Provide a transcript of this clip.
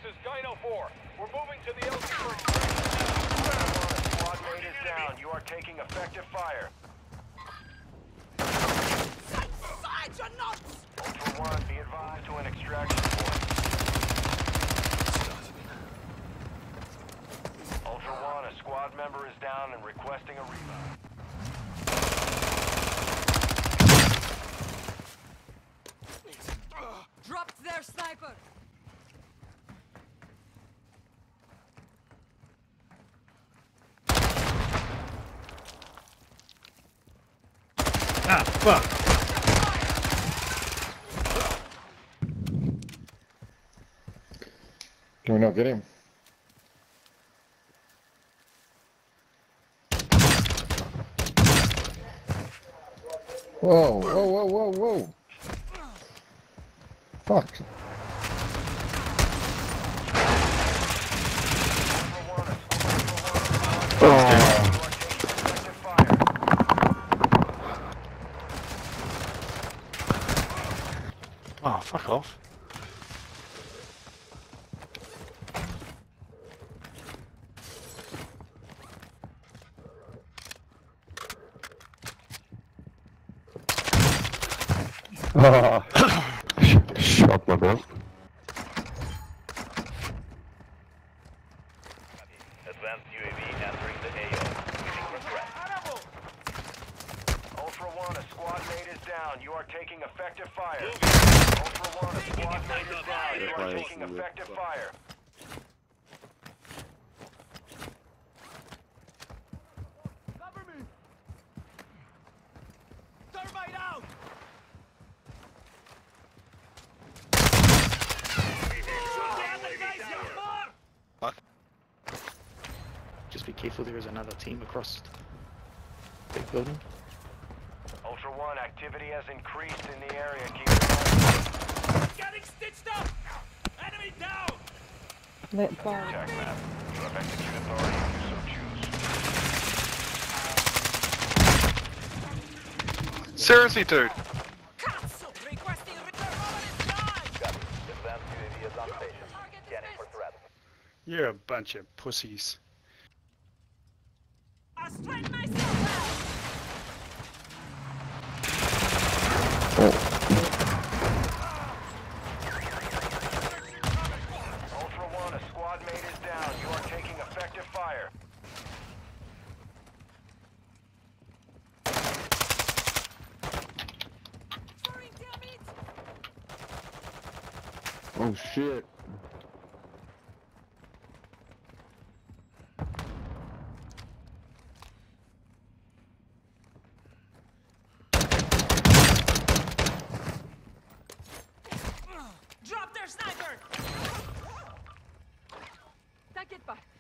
is Dino 4. We're moving to the LZ for extraction. Squad mate is down. You are taking effective fire. Side your nuts! Ultra One, be advised to an extraction point. Ultra One, a squad member is down and requesting a revive. Dropped their sniper! Ah, fuck! Can we not get him? Whoa, whoa, whoa, whoa, whoa! Fuck. Oh, fuck off. Shot my bro. Advanced UAV entering the AO. Giving regret. Ultra One, a squad mate is down. You are taking effective fire. Ultra One, a squad mate is down. You are taking effective fire. Cover me! Thermite out! Just be careful, there is another team across the big building. Ultra One, activity has increased in the area. Keep it on. Getting stitched up! Enemy down! Lit bar. Attack map. You have execute authority if you so choose. Seriously, dude! Cancel! Requesting return over is done! Copy. Advanced UAV is on station. Scanning for threat. You're a bunch of pussies. I'll straighten myself out! Ultra One, a squad mate is down. You are taking effective fire. Firing damage! Oh shit. Drop their sniper! Take it back.